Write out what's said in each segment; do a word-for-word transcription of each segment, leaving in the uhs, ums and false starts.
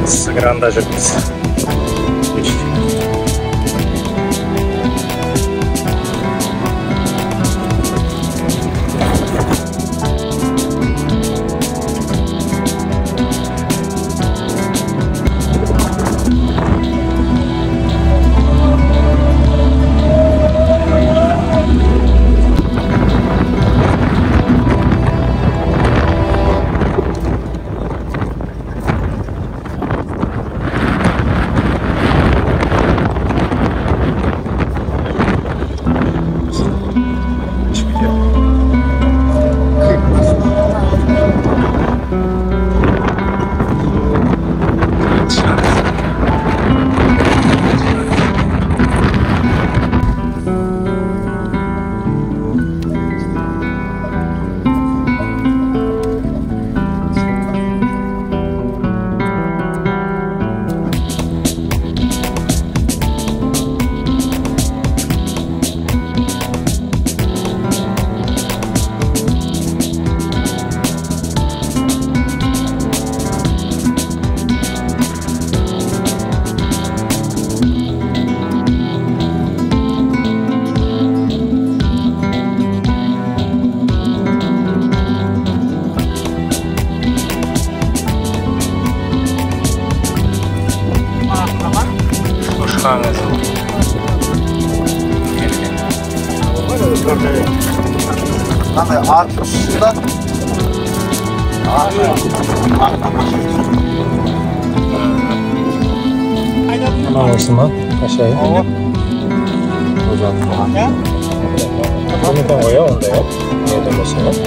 Сыгыранда жүрміз. Қандай артық шында? Ана осы ма? Қашай? Ауы. Ұзат болған. Көмектен қоя онда я? Неден болсын ба?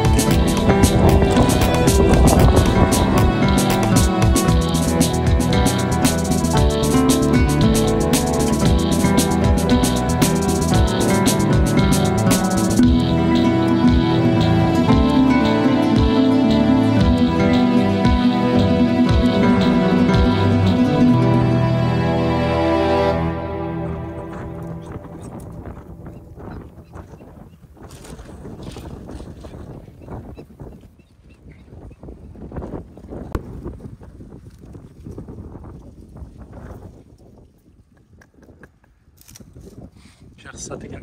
Жақсы сат екен.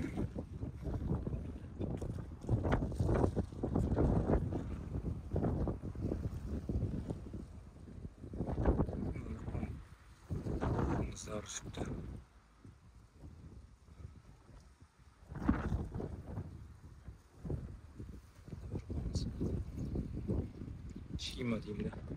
Қымыздар шықты. Чима деймін да.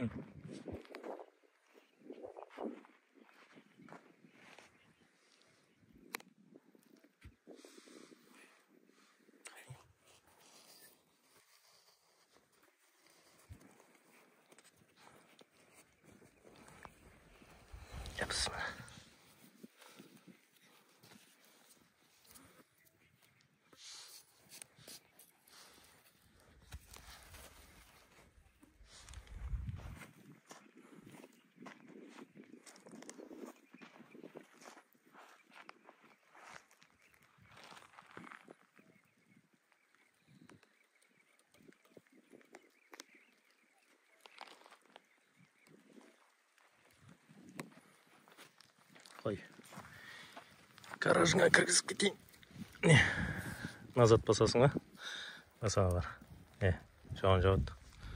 Bismillah. Qo'y. Garajga kirgizib ketayin. Назад басасың ба? Басаға бар. Е, жауын жауды.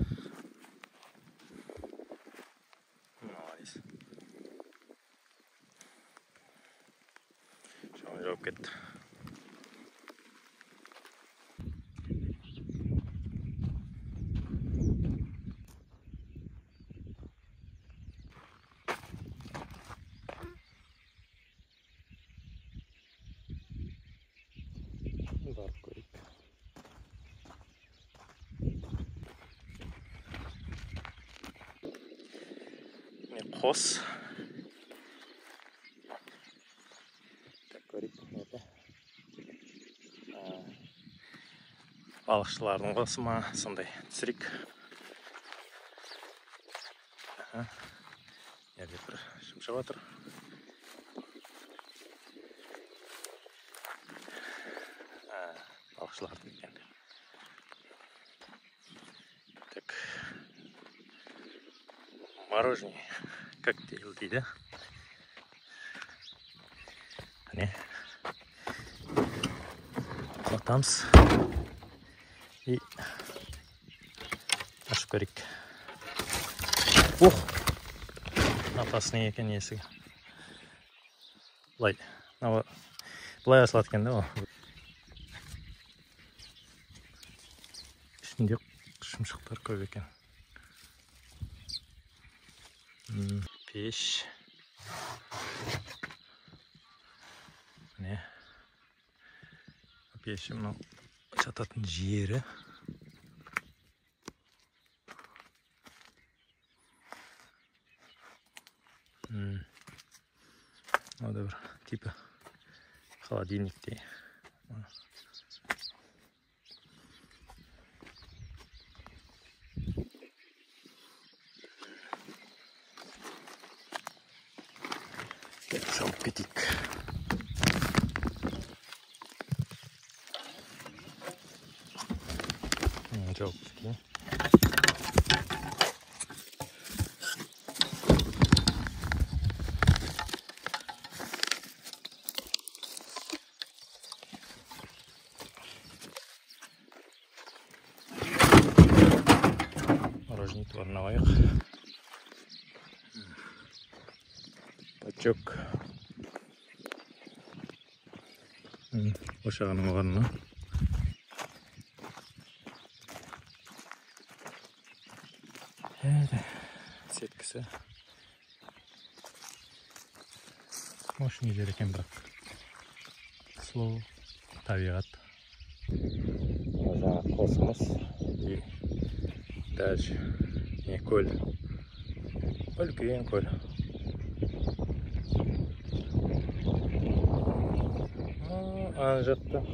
Молодец. Жауын жауып кетті. Барып көрейік. Міне қос. Көрейік. Балықшылардың қосы ма, сондай түсірейік. Ерде бір шымшып жатыр. Балықшыларды екен. Так. Мороженое коктейль дейді. Міне. Атамыз. И ашып көрейік. Ох! Апасының екен есігі. Бұлай. Бұлай асылады екен да ол. Ішінде шымшықтар көп екен. Пеш. Міне. Пеші мынау жататын жері. Мынау бір типі холодильниктей. Жауып кетейік. Жауып кетейін. Мороженое орнавайық. Бачок. Ошағының орнына. Сеткісі. Мошын елер екен бірақ. Сұлу табиғат. Жаңа қосымыз. И даже не көл. Үлкен көл. Ана жақта.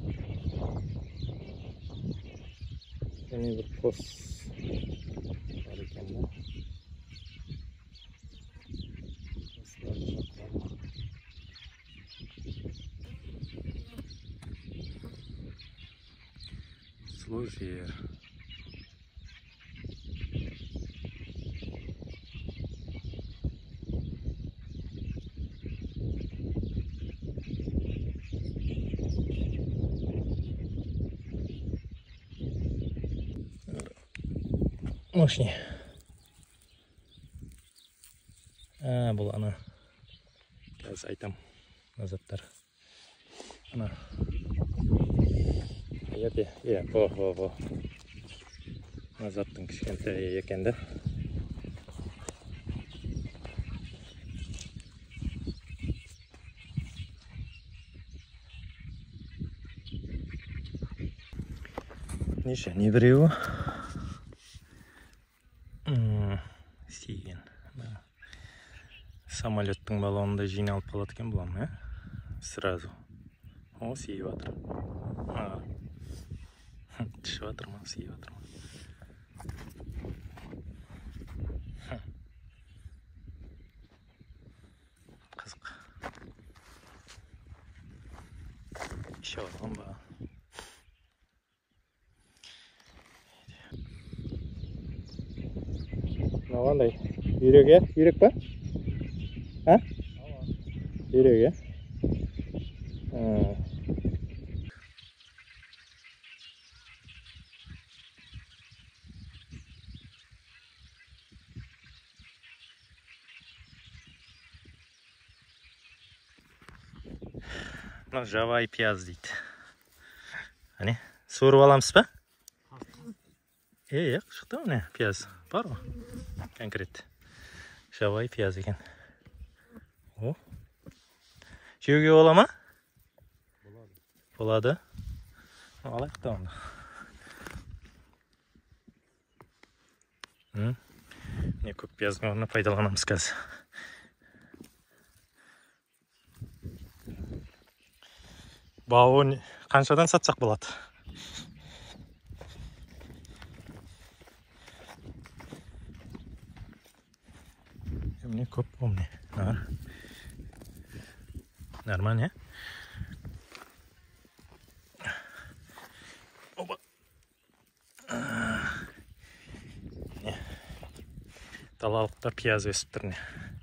Және бір қос бар екен ба. Сұлу жер. Мощный. А, бұл ана. Қазір айтам. Назаттар. Ана. Ерде. Е, о, о, о. Назаттың кішкентай екенді. неше не біреуі істеген самолеттің баллонында жиналып қалады екен бұлам, ә? Сразу. О, сейіп атыр. Түшіп атыр ма, сейіп атыр ма? Қызық. Ішіп атқан ба? Мағандай? Үйрек, е? Үйрек па? Ә? Үйрек, е? Мына жабайы пияз дейді. Әне, суырып аламыз ба? Е, е, шықты міне пияз. Бар ма? Конкрет. Жабайы пияз екен. О. Жеуге бола ма? Болады. Алайық та онда. Не көп пияздың орнына пайдаланамыз қазір. Бауын қаншадан сатсақ болады? Міне көп болмай. Нормально, е? Опа. Далалықта пияз өсіп тұр не.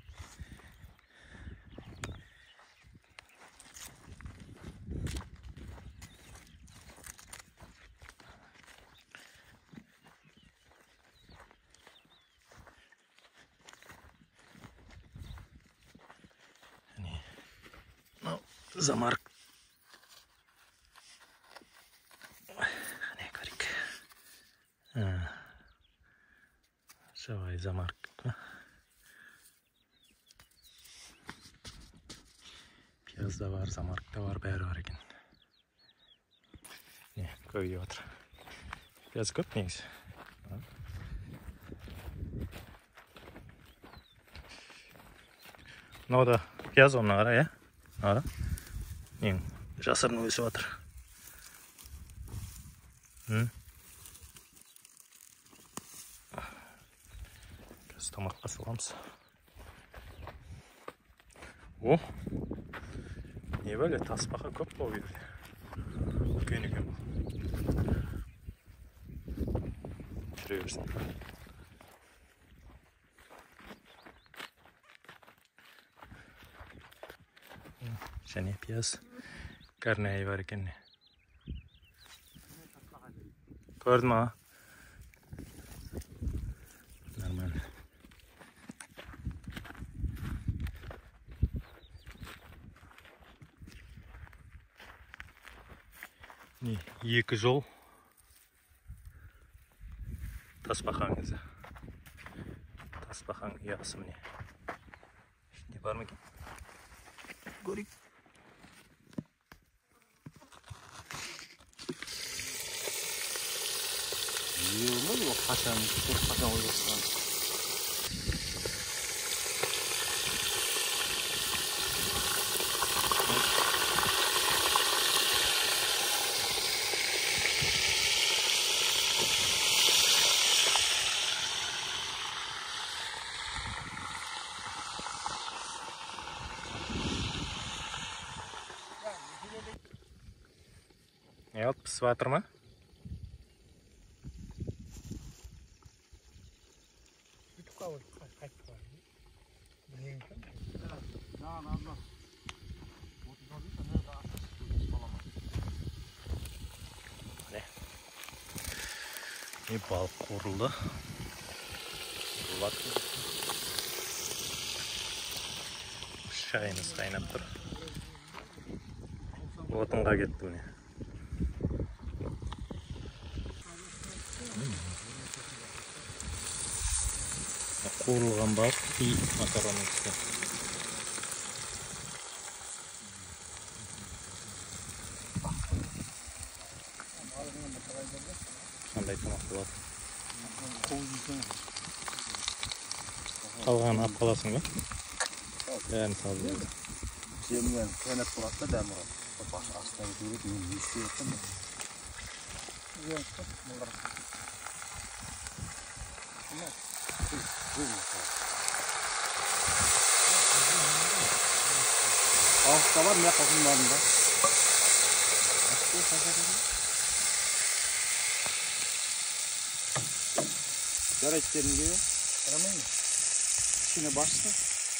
Замарк. Не көрейік. Жабайы замарк. Пияз да бар, замарк та бар, бәрі бар екен. Не, көйіп отыр. Пияз көп негізі. Мынау да пияз онына қара, е? Ара. Ең жасырын өсіп атыр. Қазір тамаққа саламыз. О! Не бөле, таспаға көп болып еді. Үлкен екен бұл. Жүре берсін. Және пияз карнайы бар екен. Көрді ма? Нормально. Екі жол Тасбақан кезі. Тасбақан ұясы міне. Не бар ма екен? Көрейік. Еуімін ол қашан, қашан ойласыған. Ne oldu? Pis batır mı? Ne balık kuruldu. Çayımız kaynap dur. Отынға кетті міне. Қуырылған балық и макароны түсті. болады. Қалғанын алып қаласың ба? Бәрін салып берді. Жемген кенет болады да дәмі. Баш астан көріп, мен не істеп жатырмын? Ağızda var mı yakınlarında? Gereklerini gibi. Aramayın. İçine başla.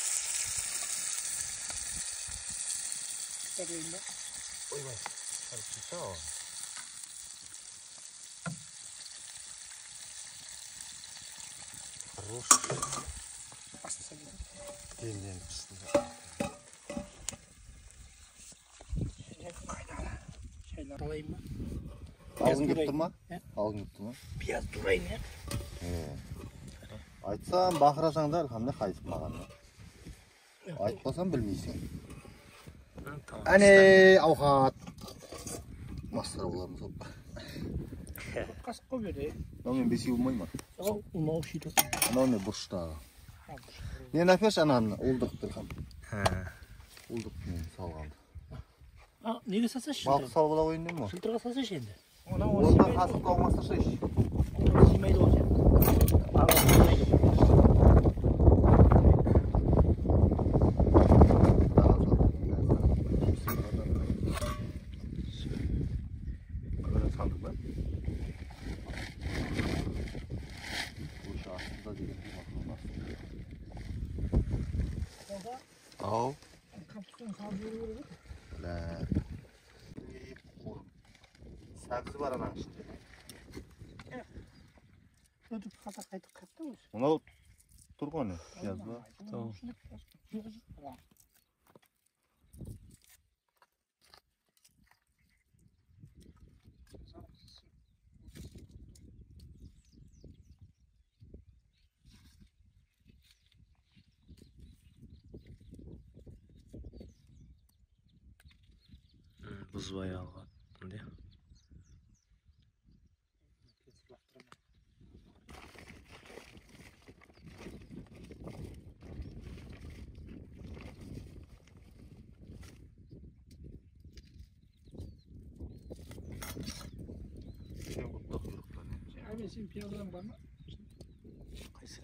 Çıkarayım da. Oy vay. Karışıkta o. Хорош. Başla gibi. Gelin üstüne. Şeyler alayım mı? Ağzın gitti mi? Ağzın gitti mi? Biraz durayım ya. Айтсам, бақырасаң да әлхамда қайтып маған. Айтпасам білмейсің. Әне, ауқат. Мастар боламыз ол. Қасық қой бере. Мен бесеу болмай ма? Ол ұнау шүйді. Анау не бұрыштағы. Не напеш ананы, олдық дұрхам. Олдық мен салғанды. А, неге саса шынды? Балық салып ала ойын дейм ма? Шылтырға саса шынды. Онда қасық қауымасты шыш. Симейді ол сен. Аға симейді. Ау. Kapısını kaldırıyoruz. Lan. Saksı var anan işte. Ödük kasa kaydık kaptı mı? Ona turgonu yazma. Tamam. Buzbay algan diye. Abi sen piyazdan var mı? Qaysi?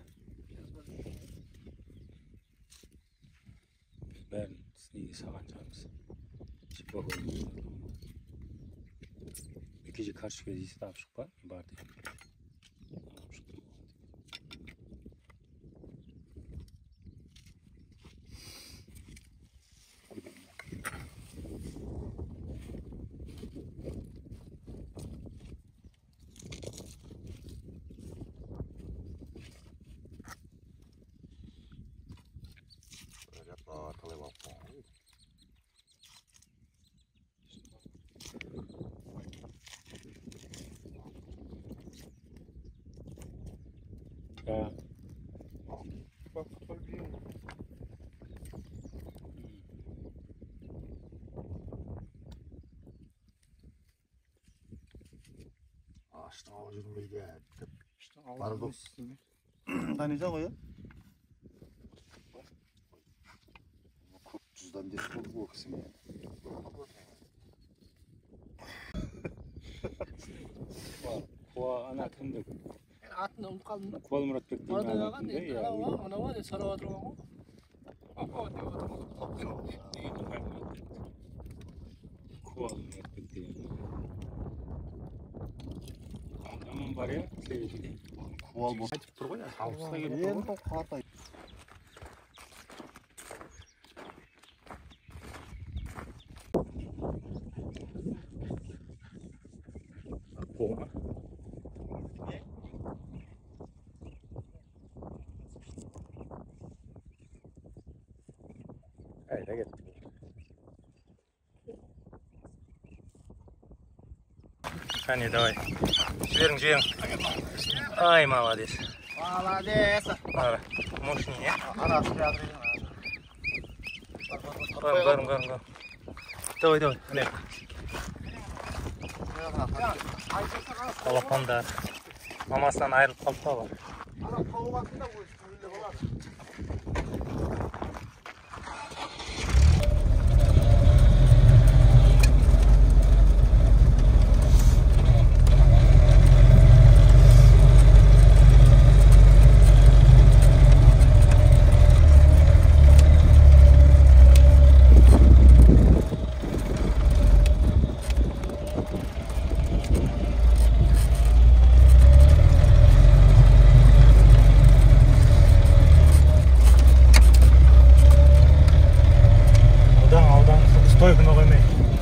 Bärin sinigi sağanjamız. Çıkmak oldu. İkinci karşı gözüyse de apışık var mı? Var diye. Ya. Bak tabii. Ağaçtan alıp yürümeydi. İşte aldım üstüne. Tanıyacak o ya. Kurt cüzdan diye oldu bu kısım yani. Kuva ana kimde? Atını unut kaldım. Kuvalı Murat Bek değil mi? Orada yalan değil. Ya ona var ya sarı vatır var mı? Kuvalı Murat Bek değil mi? Aman var ya, sevgili. Kuval bu. Açıp dur ya, havuzda gelip Yen o kartay. Kovma. Haydi git. Hani давай. Жіберің, жіберің. Ай, молодец. Молодец. Ара, мощный, не? Арасы рядом. Барым, барым, барым, барым. Давай, давай, міне. Балапандар. Mamasından ayrılıp kaldı da var. Ana tavuk atında bu üstünde var. Стойканы қоймай.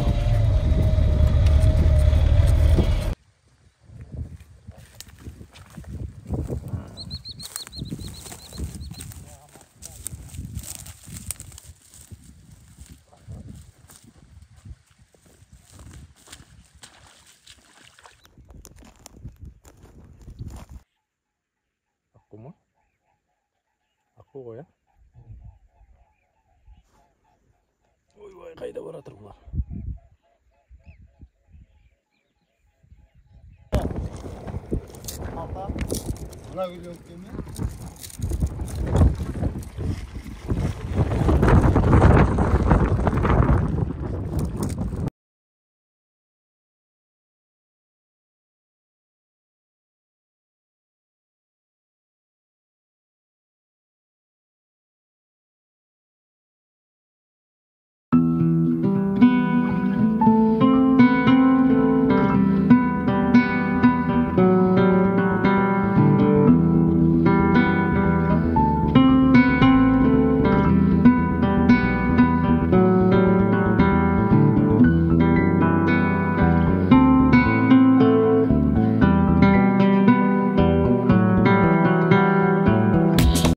Аққу ма? Аққу ғой, а? Ой-ой, қайда баратыр бұлар? Ата, мына үйлөніп келме.